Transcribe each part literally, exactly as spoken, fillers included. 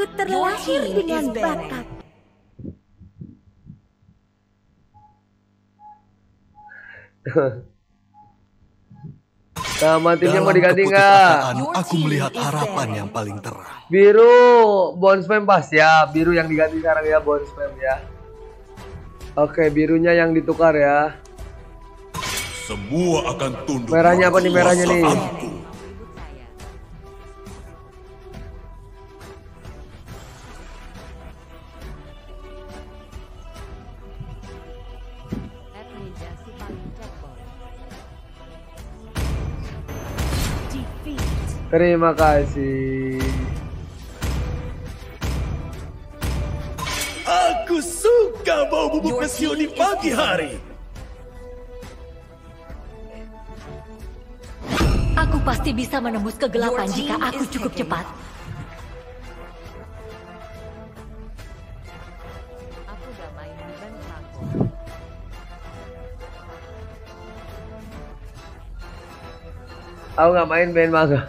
Aku terlahir dengan bakat. Nama timnya mau Dalam diganti nggak? keputusasaan, aku melihat harapan yang paling terang. Biru, Bounce Spam pas ya. Biru yang diganti sekarang ya, Bounce Spam ya. Oke, birunya yang ditukar ya. Semua akan tunduk. Merahnya apa nih, merahnya nih? Terima kasih. Aku suka bau bubuk mesio di pagi hari. Aku pasti bisa menembus kegelapan jika aku cukup cepat. Aku udah main di band Franco. Aku nggak main band maga.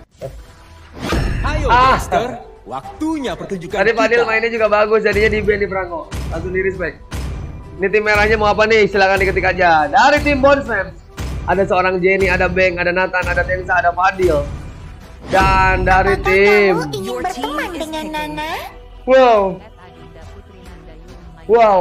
Ayo, Ah. Dexter. Waktunya pertunjukan Tadi Fadil kita. mainnya juga bagus, jadinya di band di Franco. Langsung di respect. Ini tim merahnya mau apa nih? Silahkan diketik aja. Dari tim Bounce Spam, ada seorang Jenny, ada Beng, ada Nathan, ada Tensa, ada Fadil. Dan dari Apakah tim, kamu ingin berteman dengan Nana? wow, Let Adinda Putri Nandayun main. wow.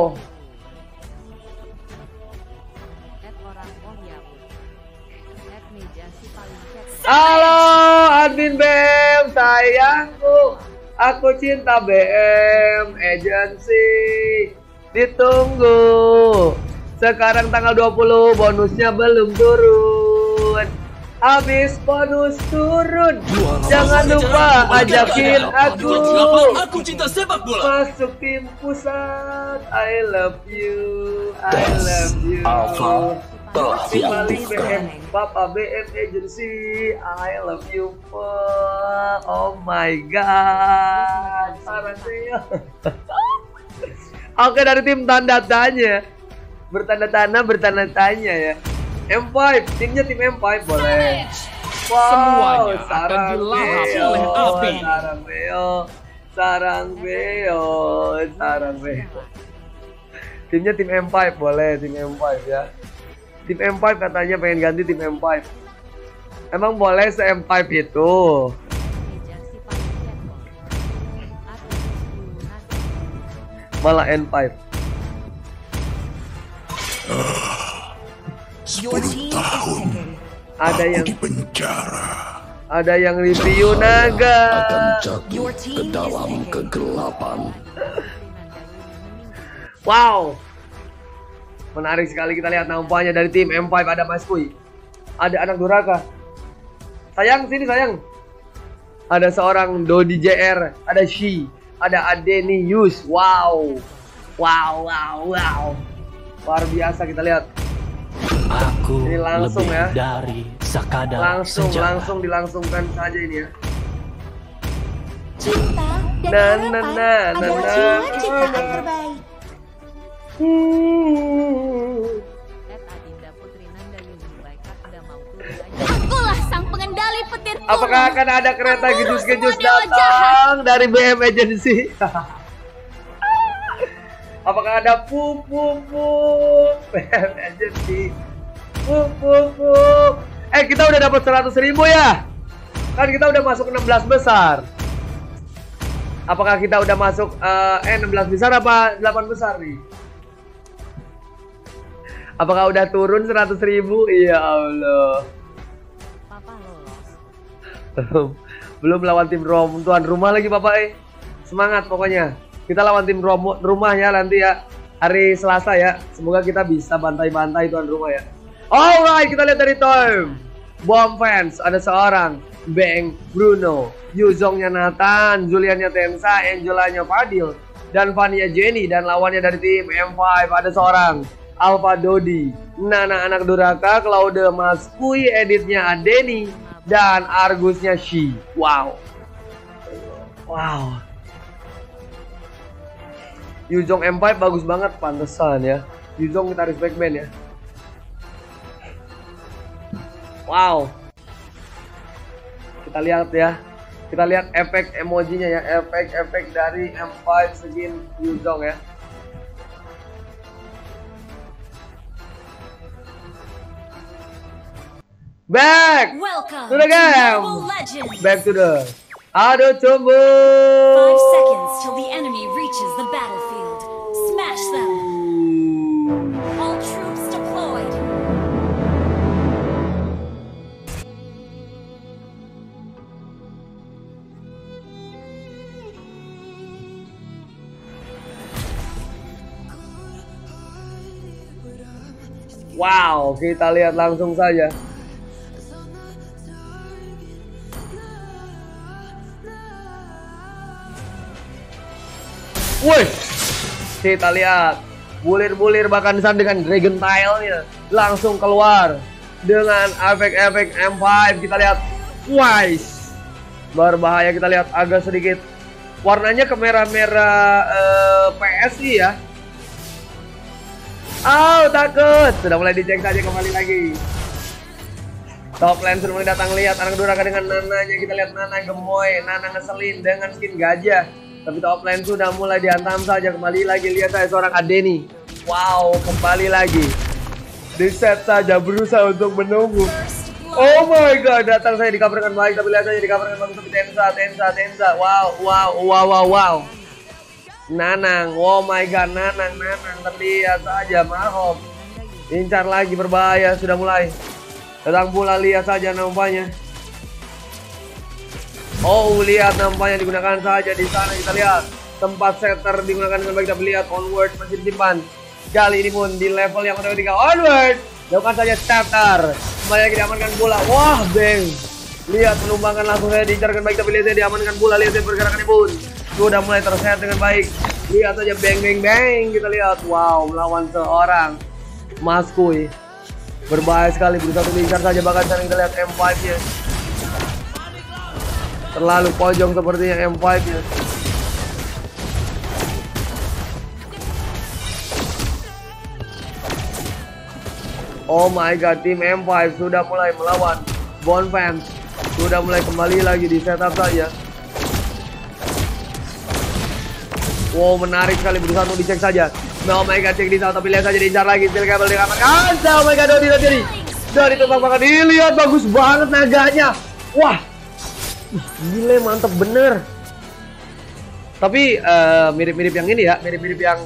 Let orang oh ya pun. Let meja si paling cek. Halo, admin B M, sayangku. Aku cinta B M Agency. Ditunggu. Sekarang tanggal dua puluh, bonusnya belum turun. Habis bonus turun, jangan lupa ajakin aku Aku cinta sepak bola. masuk tim pusat. I love you, I love you. Si paling B M, Papa B M Agency, I love you, Pak. Oh my god, Saraseo. Oke, dari tim tanda tanya, bertanda tanda bertanda tanya ya. M lima, timnya tim M lima boleh. Wow, Semuanya akan sarang dilahap Beo, oleh api. sarang Beo, sarang Beo, sarang Beo. Timnya tim M lima boleh, tim M lima ya. Tim M lima katanya pengen ganti tim M lima. Emang boleh se M lima itu? Meja si paling cek. Aku lunas. Malah N lima. Sepuluh tahun Ada yang di penjara. ada yang review naga. Jatuh ke dalam kegelapan. Wow. Menarik sekali, kita lihat nampaknya dari tim M lima ada Mas Kui. Ada anak durhaka. Sayang, sini sayang. Ada seorang Dodi J R, ada Shi, ada Adeni Yus. Wow. Wow, wow, wow. Luar biasa, kita lihat. Aku Ini langsung lebih ya. dari sekadar Langsung, senjata. langsung dilangsungkan saja ini ya. Cinta dan Na, harapan na, na, na, adalah na. cita-cita yang terbaik. Hmm. Let Adinda Putri Nandayun baik udah mau turun aja. Akulah sang pengendali petir gunung. Apakah akan ada kereta Memburu gejus-gejus semua dewa datang dari B M Agency? Apakah ada pu pu pu B M Agency? Pu pu pu. Eh, kita udah dapat seratus ribu ya? Kan kita udah masuk enam belas besar. Apakah kita udah masuk eh, eh enam belas besar apa delapan besar nih? Apakah udah turun seratus ribu? Ya Allah. Papa lolos. Belum lawan tim rom tuan rumah lagi Papa eh. Semangat pokoknya. Kita lawan tim rom rumah ya nanti ya. Hari Selasa ya. Semoga kita bisa bantai-bantai tuan rumah ya. Alright, kita lihat dari tim Bomb Fans. Ada seorang Beng Bruno, Yuzongnya Nathan, Juliannya Tensa, Angelanya Fadil, dan Vania Jenny. Dan lawannya dari tim M lima ada seorang Alpha Dodi, Nana anak durhaka, Claude Mas Kui, editnya Adeni, dan Argusnya Shi. Wow. Wow. Yuzong M lima bagus banget, pantesan ya. Yuzong kita respect band ya. Wow. Kita lihat ya. Kita lihat efek emojinya ya, efek-efek dari M lima skin Yuzong ya. Back Welcome to the game. Mobile Legends. Back to the Aduh Cumbu. Five seconds till the enemy reaches the battlefield. Smash them. All troops deployed. Wow, kita lihat langsung saja. Wih, kita lihat bulir-bulir bahkan dengan Dragon Tail-nya langsung keluar dengan efek-efek M lima. Kita lihat, wise, berbahaya. Kita lihat agak sedikit warnanya ke merah-merah uh, P S I ya. Oh, takut. Sudah mulai dicek saja kembali lagi. Top lane sudah mulai datang. Lihat anak durhaka dengan Nananya. Kita lihat Nana gemoy, Nana ngeselin dengan skin gajah. Tapi top lane sudah mulai dihantam saja. Kembali lagi, lihat saya seorang Adeni. Wow, kembali lagi. Di set saja, berusaha untuk menunggu. Oh my god, datang saya dikabarkan baik. Tapi lihat saja dikabarkan bagus. Tapi Tensa, Tensa, Tensa. Wow, wow, wow, wow, wow. Nanang, oh my god, Nanang, Nanang. Terlihat saja, Mahom. Incar lagi, berbahaya, sudah mulai. Datang pula, lihat saja nampaknya. Oh, lihat nampaknya digunakan saja di sana. Kita lihat tempat setter digunakan dengan baik. Kita lihat onward masih disimpan. Kali ini pun di level yang ketiga onward. Lakukan saja starter. Kembali lagi diamankan bola. Wah, bang. Lihat penumbangkan langsung saya diincarkan baik. Tapi lihat saya diamankan bola. Lihat saya pergerakan pun sudah mulai tersehat dengan baik. Lihat saja bang bang bang. Kita lihat, wow, melawan seorang Maskuy. Berbahaya sekali, berusaha untuk diincar saja. Bahkan sekarang kita lihat M lima nya terlalu pojok sepertinya M lima nya. Oh my god, tim M lima sudah mulai melawan Bonfam. Sudah mulai kembali lagi di setup saja. Wow, menarik sekali, berusaha untuk dicek saja. Nah, oh my god, cek di sana, tapi lihat saja diincar lagi. Steel kabel dikamatkan. Oh my god, Dodi jadi. Dodi tumpang banget. Dilihat, bagus banget naganya. Wah, gile, mantep bener. Tapi uh, mirip-mirip yang ini ya, mirip-mirip yang.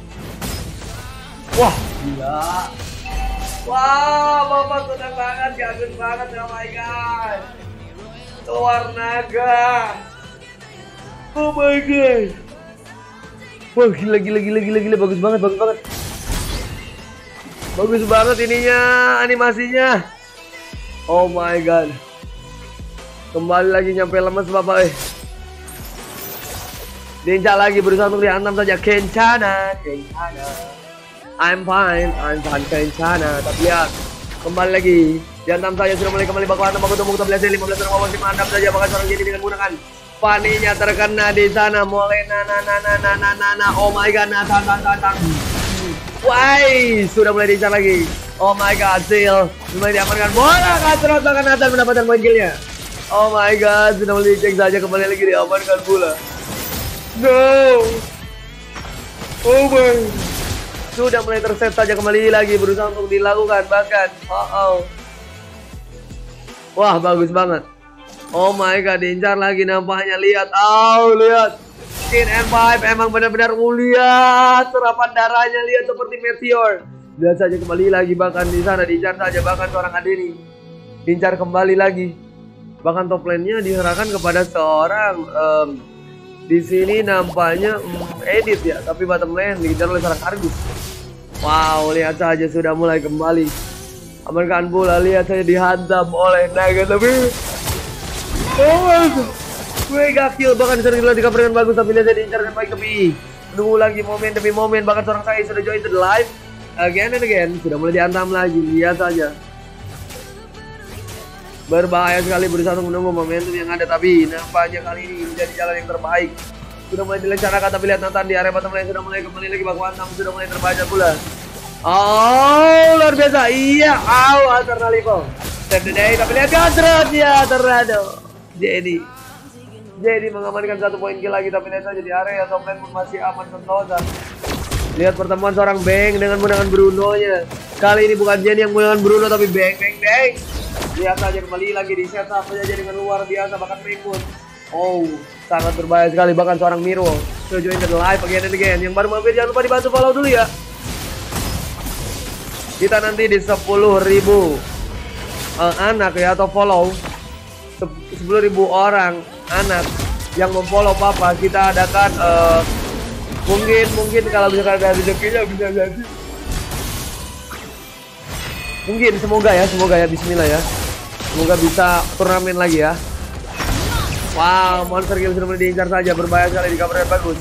Wah, gila. Wah, bapak senang banget, gagus banget, oh my god. Keluar naga. Oh my god. Wah, gila, gila, gila, gila, gila, bagus banget, bagus banget. Bagus banget ininya, animasinya. Oh my god. Kembali lagi nyampe lemes bapak eh. Diinjak lagi, berusaha untuk dihantam saja. Kencana, Kencana. I'm fine, I'm fine, Kencana. Tapi lihat, kembali lagi. Dihantam saja, sudah mulai kembali bakal hantam. Baku tumbuh, kita belajar lima belas orang masih menghantam saja. Bahkan seorang jadi dengan menggunakan Paninya terkena di sana. Mulai nana nana nana nana. Oh my god, natan natan natan. Why, sudah mulai diincar lagi. Oh my god, Seal mulai diamankan bola. Katrot bahkan Nathan mendapatkan poin killnya. Oh my god, sudah mulai dicek saja, kembali lagi diamankan bola. No. Oh my. Sudah mulai terset saja, kembali lagi berusaha untuk dilakukan bahkan. Oh oh. Wah, bagus banget. Oh my god, diincar lagi nampaknya. Lihat, oh lihat. Skin M lima emang benar-benar mulia. Serapan darahnya lihat seperti meteor. Lihat saja kembali lagi bahkan di sana diincar saja bahkan seorang Adeni. Diincar kembali lagi. Bahkan top lane-nya diserahkan kepada seorang um, di sini nampaknya um, edit ya, tapi bottom lane diincar oleh seorang Argus. Wow, lihat saja sudah mulai kembali. Amankan bola, lihat saja dihantam oleh naga tapi oh my god, gue gak kill, bahkan sering dikabarkan bagus tapi lihat diincarkan baik tapi menunggu lagi momen demi momen. Bahkan seorang saya sudah join to the live again and again, sudah mulai dihantam lagi. Lihat saja, berbahaya sekali, berusaha untuk menunggu momentum yang ada tapi nampaknya kali ini menjadi jalan yang terbaik. Sudah mulai direncanakan tapi lihat Nathan di area bottom lane sudah mulai kembali lagi baku hantam, sudah mulai terbaca pula. Oh luar biasa, iya, au Alternalivo. Today tapi lihat Gatrot ya Tornado. Jadi Jadi mengamankan satu poin kill lagi, tapi lihat saja di area top lane pun masih aman sentosa. Lihat pertemuan seorang Bang dengan menggunakan Bruno-nya. Kali ini bukan Jenny yang menggunakan Bruno, tapi Bang Bang Bang. Lihat saja kembali lagi di setup saja dengan luar biasa, bahkan Bang. Oh, sangat berbahaya sekali, bahkan seorang Miro. So join the live again and again. Yang baru mampir jangan lupa dibantu follow dulu ya. Kita nanti di sepuluh ribu uh, anak ya, atau follow sepuluh ribu orang anak yang memfollow Papa. Kita adakan uh, mungkin mungkin kalau misalkan ada rezekinya bisa jadi, mungkin semoga ya semoga ya bismillah ya, semoga bisa turnamen lagi ya. Wow, monster kill sudah mulai diincar saja, berbahaya sekali, dikabarkan bagus.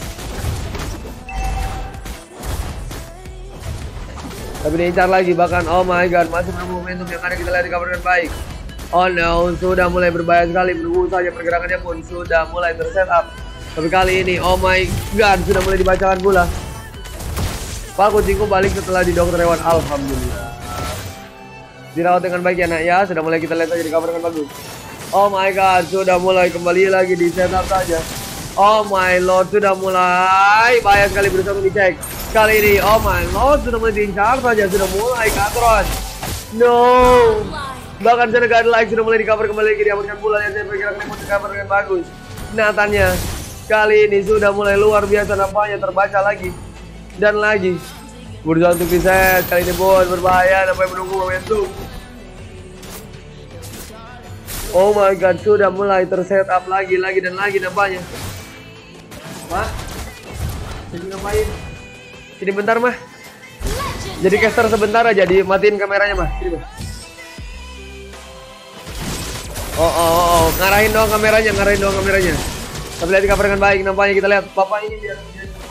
Tapi diincar lagi bahkan, oh my god, masih menunggu momentum yang ada, kita lihat dikabarkan baik. Oh no, sudah mulai berbahaya sekali, menunggu saja pergerakannya pun sudah mulai tersetup. Tapi kali ini, oh my god, sudah mulai dibacakan pula. Pak kucingku balik setelah di dokter hewan, alhamdulillah. Dirawat dengan baik ya nak ya, sudah mulai kita lihat saja dikabarkan bagus. Oh my god, sudah mulai kembali lagi di setup saja. Oh my lord, sudah mulai bahaya sekali, berusaha untuk dicek. Kali ini, oh my lord, sudah mulai diincar saja, sudah mulai katron. No. Bahkan sudah gak ada like, sudah mulai di-cover kembali lagi, diamankan pula yang saya perkirakan yang mau di-cover dengan bagus. Nathannya kali ini sudah mulai luar biasa, nampaknya terbaca lagi dan lagi. Berusaha untuk reset, kali ini pun berbahaya, nampaknya menunggu momentum. Oh my god, sudah mulai tersetup lagi, lagi dan lagi nampaknya. Mah? Jadi ngapain? Sini bentar mah. Jadi caster sebentar aja, dimatiin kameranya mah. Sini mah. Oh, oh, oh, oh, ngarahin dong kameranya, ngarahin dong kameranya. Tapi lihat di cover dengan baik, nampaknya kita lihat Bapak ini biar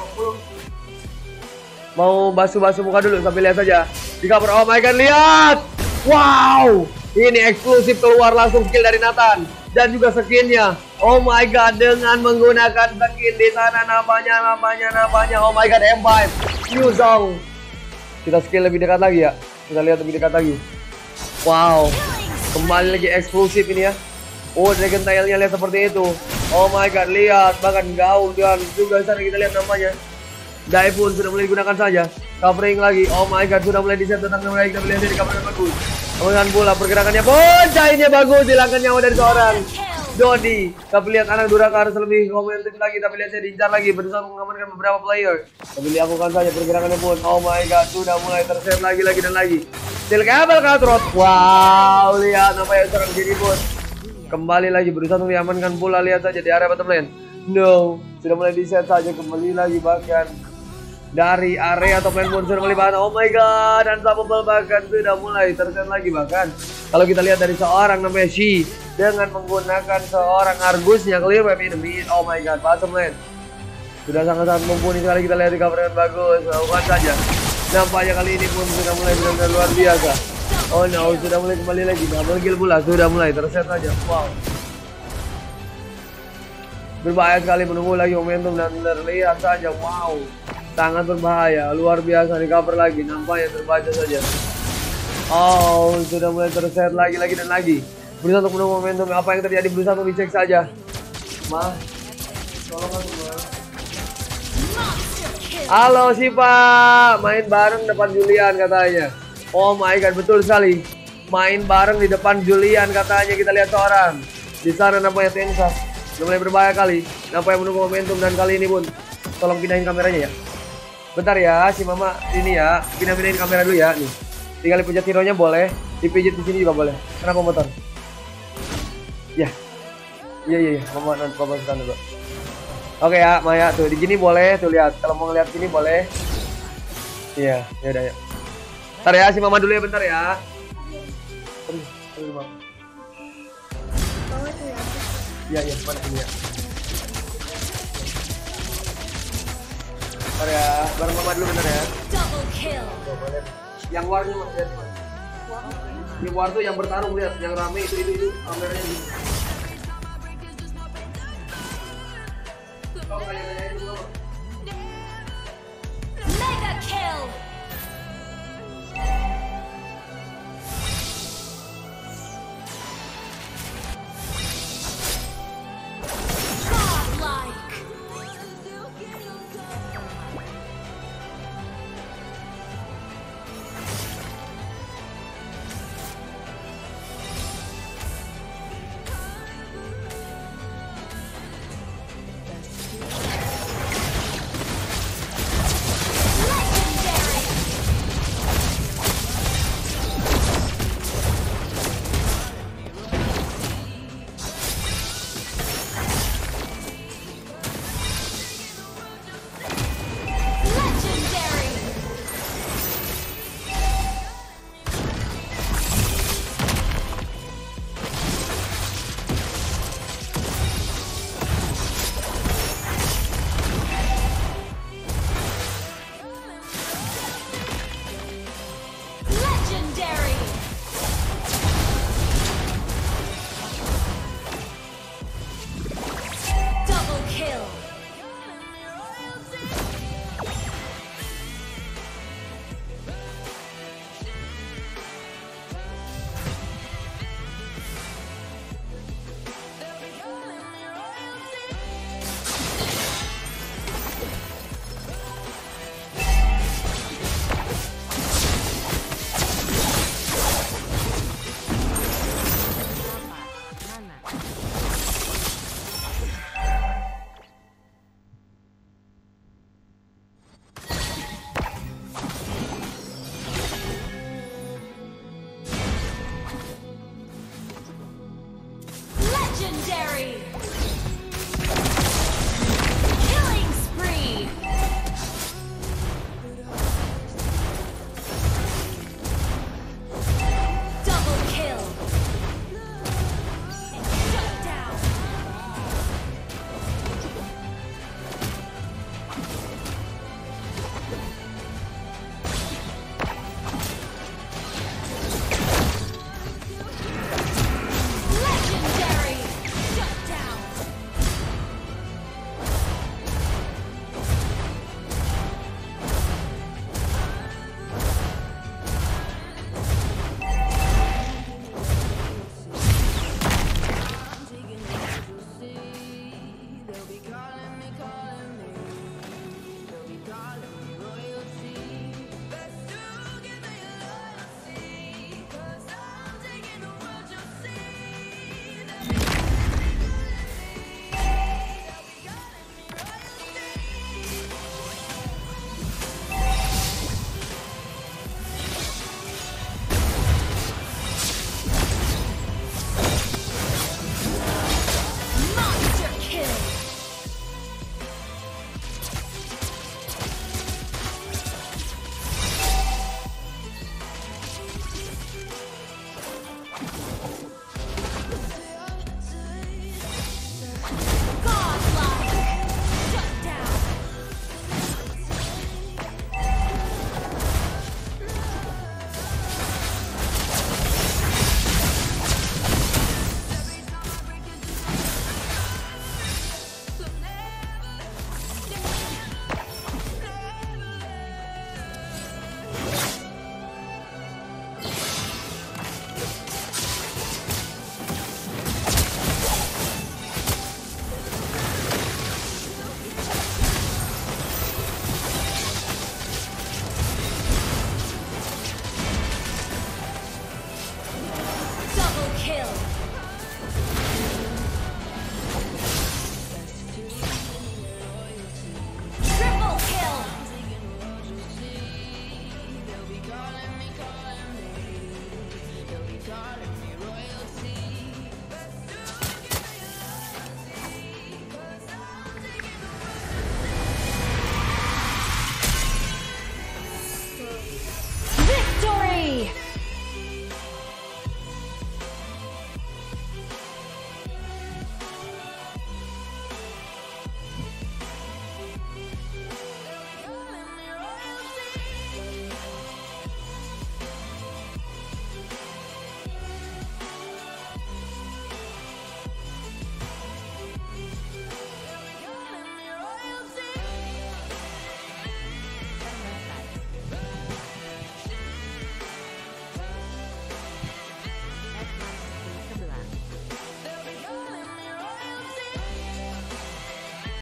mau basuh-basuh muka dulu, sampai lihat saja di cover. Oh my god, lihat. Wow, ini eksklusif keluar langsung skill dari Nathan dan juga skinnya. Oh my god, dengan menggunakan skin di sana, namanya, namanya, namanya. Oh my god, M five New Song. Kita skill lebih dekat lagi ya, kita lihat lebih dekat lagi. Wow, kembali lagi eksklusif ini ya. Oh, Dragon Tail-nya lihat seperti itu. Oh my god, lihat bahkan gaun dan juga sana kita lihat namanya. Dai pun sudah mulai digunakan saja. Covering lagi. Oh my god, sudah mulai di-set tentang mulai kita lihat dari cover bagus. Kemudian pula pergerakannya pun cairnya bagus, hilangkan nyawa dari seorang Dodi. Tapi lihat anak Duraka harus lebih komentif lagi, tapi lihat saya diincar lagi, berusaha mengamankan beberapa player. Tapi lakukan saja pergerakannya pun. Oh my god, sudah mulai terset lagi lagi dan lagi. Steel kabel Katrot. Wow, lihat apa yang serang jadi pun. Kembali lagi berusaha untuk diamankan pula, lihat saja di area bottom lane. No, sudah mulai di-set saja, kembali lagi bahkan dari area top lane pun sudah mulai bahkan. Oh my god, unstoppable bahkan sudah mulai terset lagi bahkan. Kalau kita lihat dari seorang namanya Shi dengan menggunakan seorang Argusnya clear web enemy. Oh my god, bottom lane sudah sangat-sangat mumpuni sekali, kita lihat di cover dengan bagus. Lakukan saja. Nampaknya kali ini pun sudah mulai benar-benar luar biasa. Oh no, sudah mulai kembali lagi double kill pula, sudah mulai terset saja. Wow, berbahaya sekali, menunggu lagi momentum dan terlihat saja. Wow, sangat berbahaya, luar biasa, di cover lagi, nampaknya terbaca saja. Oh, sudah mulai terset lagi lagi dan lagi. Berusaha untuk menunggu momentum, apa yang terjadi, berusaha untuk dicek saja. Mah, tolong aku mah. Halo Sipa, main bareng depan Julian katanya. Oh my god, betul sekali. Main bareng di depan Julian katanya, kita lihat seorang. Di sana namanya Tensa. Sudah mulai berbahaya kali. Nampaknya menunggu momentum dan kali ini pun tolong pindahin kameranya ya. Bentar ya, si Mama ini ya, pindah-pindahin kamera dulu ya nih. Tinggal dipijat hero-nya boleh, dipijit di sini juga boleh. Kenapa motor? Ya. Iya iya iya, Mama nanti Papa sekarang dulu. Oke ya, Maya tuh di sini boleh, tuh lihat. Kalau mau ngeliat sini boleh. Iya, ya udah ya. Bentar ya, si Mama dulu ya, bentar ya. Aduh, aduh, Mama. Iya, iya, mana ini ya. Bentar ya, bareng Mama dulu bentar ya. Double kill. Yang warnya Mas, lihat Mas. Yang war tuh yang bertarung, lihat, yang rame itu itu itu kameranya ini.